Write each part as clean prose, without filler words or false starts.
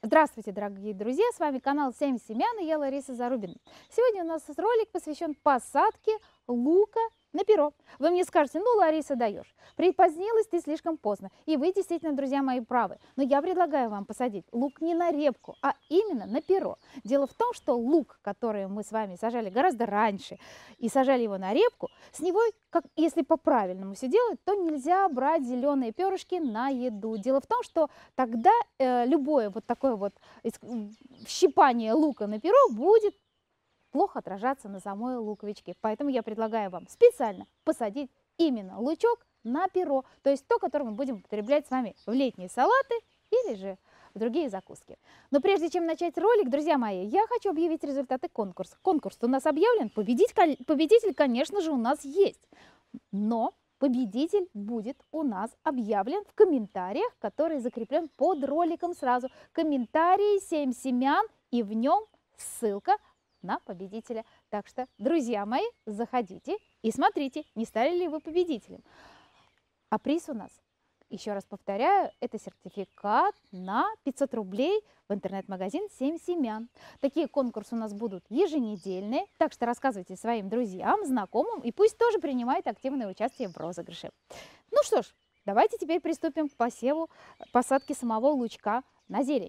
Здравствуйте, дорогие друзья! С вами канал «Семь семян» и я Лариса Зарубина. Сегодня у нас ролик посвящен посадке лука на перо. Вы мне скажете: ну, Лариса, даешь. Припозднилась ты слишком поздно. И вы действительно, друзья мои, правы. Но я предлагаю вам посадить лук не на репку, а именно на перо. Дело в том, что лук, который мы с вами сажали гораздо раньше, и сажали его на репку, с него, если по-правильному все делать, то нельзя брать зеленые перышки на еду. Дело в том, что тогда любое вот такое вот щипание лука на перо будет плохо отражаться на самой луковичке. Поэтому я предлагаю вам специально посадить именно лучок на перо, то есть то, которое мы будем употреблять с вами в летние салаты или же в другие закуски. Но прежде чем начать ролик, друзья мои, я хочу объявить результаты конкурса. Конкурс у нас объявлен, победитель, конечно же, у нас есть, но победитель будет у нас объявлен в комментариях, который закреплен под роликом сразу. Комментарий «7 семян» и в нем ссылка на победителя. Так что, друзья мои, заходите и смотрите, не стали ли вы победителем. А приз у нас, еще раз повторяю, это сертификат на 500 рублей в интернет-магазин «7 семян». Такие конкурсы у нас будут еженедельные, так что рассказывайте своим друзьям, знакомым, и пусть тоже принимают активное участие в розыгрыше. Ну что ж, давайте теперь приступим к посадке самого лучка на зелень.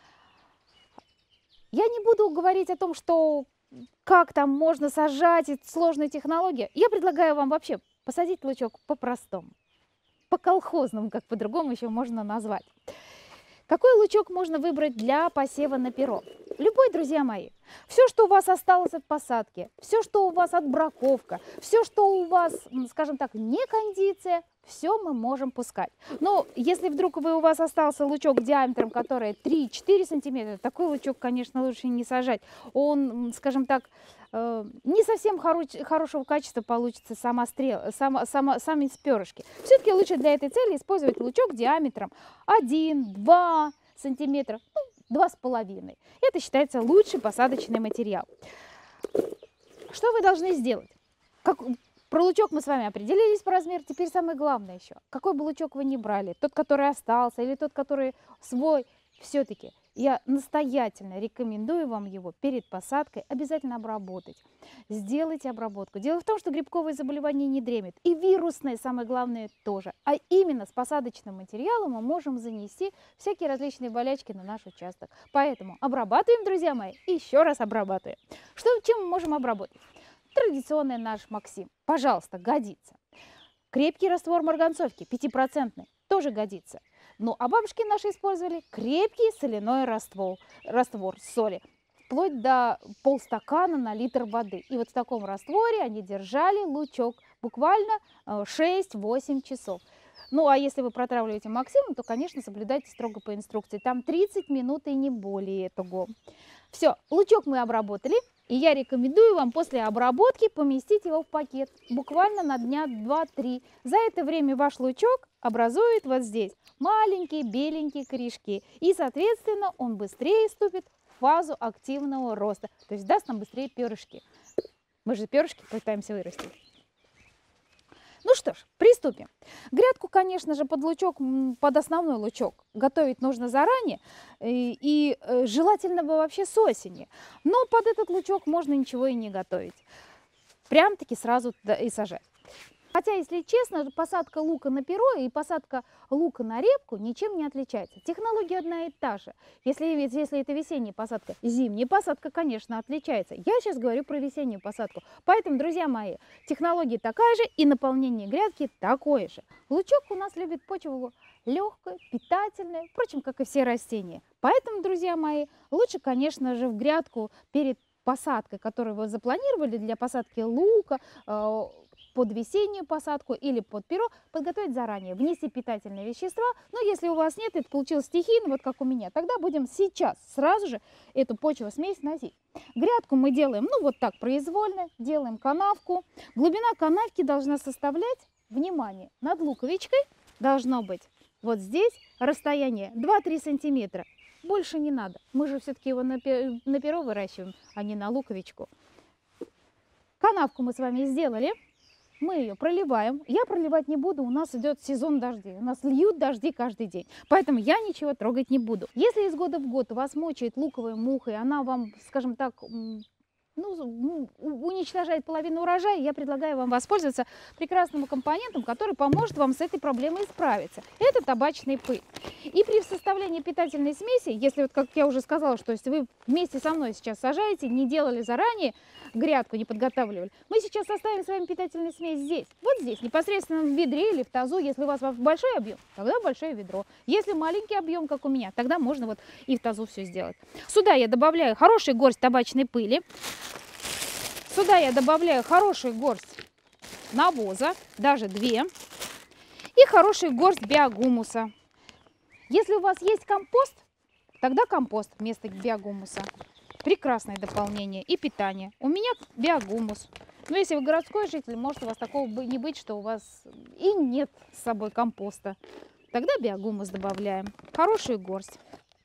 Я не буду говорить о том, что как там можно сажать, это сложная технология. Я предлагаю вам вообще посадить лучок по-простому, по-колхозному, как по-другому еще можно назвать. Какой лучок можно выбрать для посева на перо? Любой, друзья мои. Все, что у вас осталось от посадки, все, что у вас отбраковка, все, что у вас, скажем так, не кондиция, все мы можем пускать. Но если вдруг у вас остался лучок диаметром, который 3-4 сантиметра, такой лучок, конечно, лучше не сажать. Он, скажем так, не совсем хорошего качества получится сами перышки. Все-таки лучше для этой цели использовать лучок диаметром 1-2 сантиметра, 2,5. Это считается лучший посадочный материал. Что вы должны сделать? Про лучок мы с вами определились по размеру. Теперь самое главное еще. Какой бы лучок вы ни брали, тот, который остался, или тот, который свой, все-таки я настоятельно рекомендую вам его перед посадкой обязательно обработать. Сделайте обработку. Дело в том, что грибковые заболевания не дремят. И вирусные, самое главное, тоже. А именно с посадочным материалом мы можем занести всякие различные болячки на наш участок. Поэтому обрабатываем, друзья мои, и еще раз обрабатываем. Чем мы можем обработать? Традиционный наш Максим. Пожалуйста, годится. Крепкий раствор марганцовки, 5%, тоже годится. Ну, а бабушки наши использовали крепкий соляной раствор соли, вплоть до полстакана на литр воды. И вот в таком растворе они держали лучок буквально 6-8 часов. Ну, а если вы протравливаете Максимом, то, конечно, соблюдайте строго по инструкции. Там 30 минут и не более того. Все, лучок мы обработали. И я рекомендую вам после обработки поместить его в пакет, буквально на дня 2-3. За это время ваш лучок образует вот здесь маленькие беленькие корешки. И, соответственно, он быстрее вступит в фазу активного роста. То есть даст нам быстрее перышки. Мы же перышки пытаемся вырастить. Ну что ж, приступим. Грядку, конечно же, под основной лучок готовить нужно заранее и желательно бы вообще с осени. Но под этот лучок можно ничего и не готовить. Прям-таки сразу и сажать. Хотя, если честно, посадка лука на перо и посадка лука на репку ничем не отличается. Технология одна и та же. Если это весенняя посадка, зимняя посадка, конечно, отличается. Я сейчас говорю про весеннюю посадку. Поэтому, друзья мои, технология такая же и наполнение грядки такое же. Лучок у нас любит почву легкую, питательную, впрочем, как и все растения. Поэтому, друзья мои, лучше, конечно же, в грядку перед посадкой, которую вы запланировали для посадки лука, под весеннюю посадку или под перо, подготовить заранее, внести питательные вещества. Но если у вас нет, это получилось стихийно, вот как у меня, тогда будем сейчас сразу же эту почвосмесь носить. Грядку мы делаем, вот так произвольно, делаем канавку. Глубина канавки должна составлять, внимание, над луковичкой должно быть вот здесь расстояние 2-3 сантиметра. Больше не надо. Мы же все-таки его на перо выращиваем, а не на луковичку. Канавку мы с вами сделали. мы ее проливаем. Я проливать не буду, у нас идет сезон дождей. У нас льют дожди каждый день. Поэтому я ничего трогать не буду. Если из года в год у вас мучает луковая муха, и она вам, скажем так, уничтожает половину урожая, я предлагаю вам воспользоваться прекрасным компонентом, который поможет вам с этой проблемой справиться. Это табачный пыль. И при составлении питательной смеси, если, вот, как я уже сказала, что если вы вместе со мной сейчас сажаете, не делали заранее, грядку не подготавливали, мы сейчас составим с вами питательную смесь здесь, вот здесь, непосредственно в ведре или в тазу. Если у вас большой объем, тогда большое ведро. Если маленький объем, как у меня, тогда можно вот и в тазу все сделать. Сюда я добавляю хорошую горсть табачной пыли. Сюда я добавляю хорошую горсть навоза, даже 2, и хорошую горсть биогумуса. Если у вас есть компост, тогда компост вместо биогумуса. Прекрасное дополнение и питание. У меня биогумус. Но если вы городской житель, может у вас такого не быть, что у вас и нет с собой компоста. Тогда биогумус добавляем. Хорошую горсть.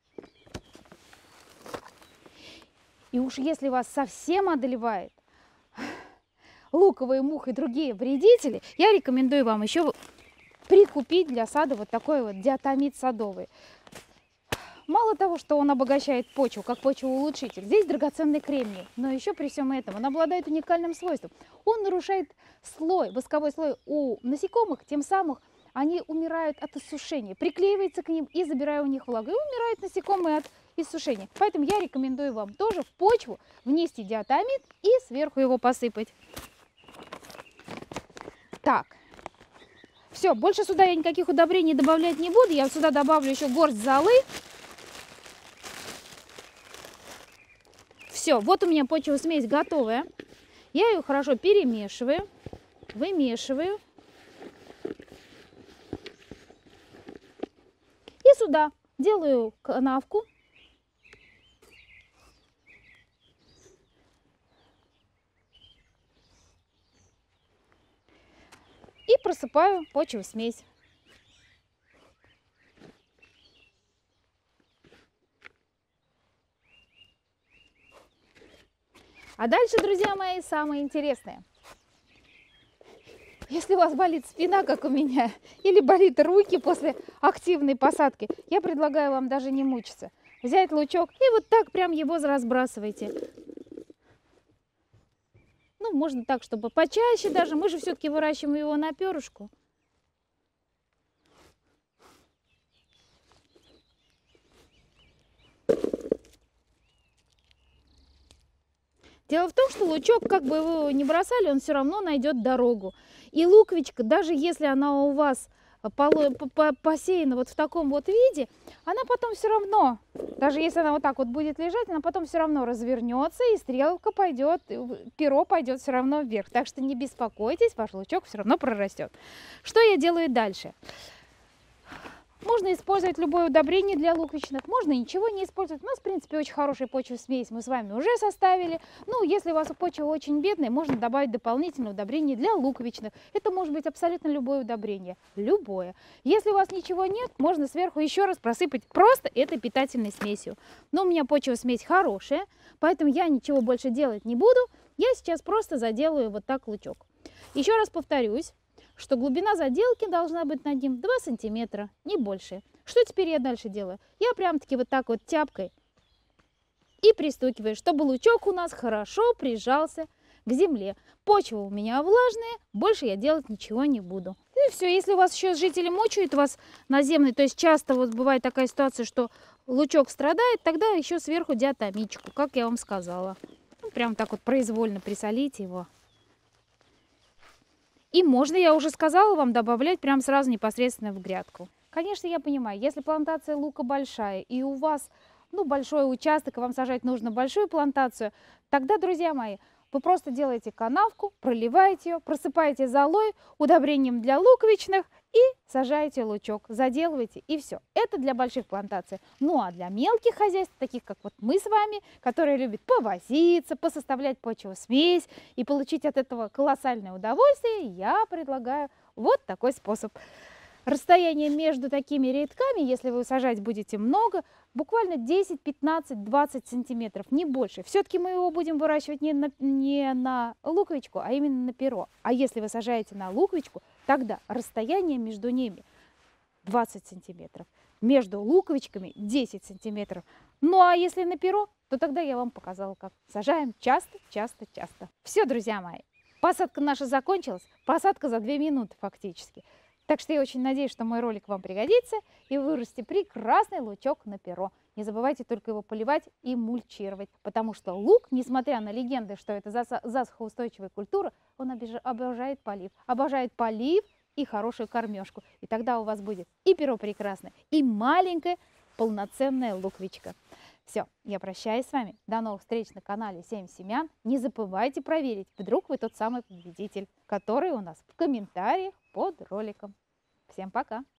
И уж если вас совсем одолевает луковая муха и другие вредители, я рекомендую вам еще прикупить для сада вот такой вот диатомит садовый. Мало того, что он обогащает почву, как почвоулучшитель, здесь драгоценный кремний, но еще при всем этом он обладает уникальным свойством. Он нарушает слой, восковой слой у насекомых, тем самым они умирают от иссушения, приклеивается к ним и забирая у них влагу, и умирают насекомые от иссушения. Поэтому я рекомендую вам тоже в почву внести диатомит и сверху его посыпать. Так, все, больше сюда я никаких удобрений добавлять не буду. Я сюда добавлю еще горсть золы. Все, вот у меня почвосмесь готовая. Я ее хорошо перемешиваю, вымешиваю. И сюда делаю канавку. И просыпаю почвосмесь. А дальше, друзья мои, самое интересное. Если у вас болит спина, как у меня, или болит руки после активной посадки, я предлагаю вам даже не мучиться. Взять лучок и вот так прям его разбрасывайте. Ну, можно так, чтобы почаще даже. Мы же все-таки выращиваем его на перышку. Дело в том, что лучок, как бы вы его ни бросали, он все равно найдет дорогу. И луковичка, даже если она у вас посеяна вот в таком вот виде, она потом все равно, даже если она вот так вот будет лежать, она потом все равно развернется, и стрелка пойдет, перо пойдет все равно вверх. Так что не беспокойтесь, ваш лучок все равно прорастет. Что я делаю дальше? Можно использовать любое удобрение для луковичных, можно ничего не использовать. У нас, в принципе, очень хорошая почвосмесь мы с вами уже составили. Ну, если у вас почва очень бедная, можно добавить дополнительное удобрение для луковичных. Это может быть абсолютно любое удобрение, любое. Если у вас ничего нет, можно сверху еще раз просыпать просто этой питательной смесью. Но у меня почвосмесь хорошая, поэтому я ничего больше делать не буду. Я сейчас просто заделаю вот так лучок. Еще раз повторюсь, что глубина заделки должна быть над ним 2 сантиметра, не больше. Что теперь я дальше делаю? Я прям-таки вот так вот тяпкой и пристукиваю, чтобы лучок у нас хорошо прижался к земле. Почва у меня влажная, больше я делать ничего не буду. И все, если у вас еще жители мучают вас наземный, то есть часто вот бывает такая ситуация, что лучок страдает, тогда еще сверху диатомичку, как я вам сказала. Ну, прям так вот произвольно присолите его. И можно, я уже сказала вам, добавлять прям сразу непосредственно в грядку. Конечно, я понимаю, если плантация лука большая и у вас большой участок, и вам сажать нужно большую плантацию, тогда, друзья мои, вы просто делаете канавку, проливаете ее, просыпаете золой, удобрением для луковичных и сажаете лучок, заделываете, и все. Это для больших плантаций. Ну а для мелких хозяйств, таких как вот мы с вами, которые любят повозиться, посоставлять почвосмесь и получить от этого колоссальное удовольствие, я предлагаю вот такой способ. Расстояние между такими рядками, если вы сажать будете много, буквально 10, 15, 20 сантиметров, не больше. Все-таки мы его будем выращивать не на луковичку, а именно на перо. А если вы сажаете на луковичку, тогда расстояние между ними 20 сантиметров. Между луковичками 10 сантиметров. Ну а если на перо, то тогда я вам показала, как сажаем часто, часто, часто. Все, друзья мои, посадка наша закончилась. Посадка за 2 минуты фактически. Так что я очень надеюсь, что мой ролик вам пригодится и вырастет прекрасный лучок на перо. Не забывайте только его поливать и мульчировать, потому что лук, несмотря на легенды, что это засухоустойчивая культура, он обожает полив и хорошую кормежку. И тогда у вас будет и перо прекрасное, и маленькая полноценная луковичка. Все, я прощаюсь с вами. До новых встреч на канале 7 семян. Не забывайте проверить, вдруг вы тот самый победитель, который у нас в комментариях под роликом. Всем пока!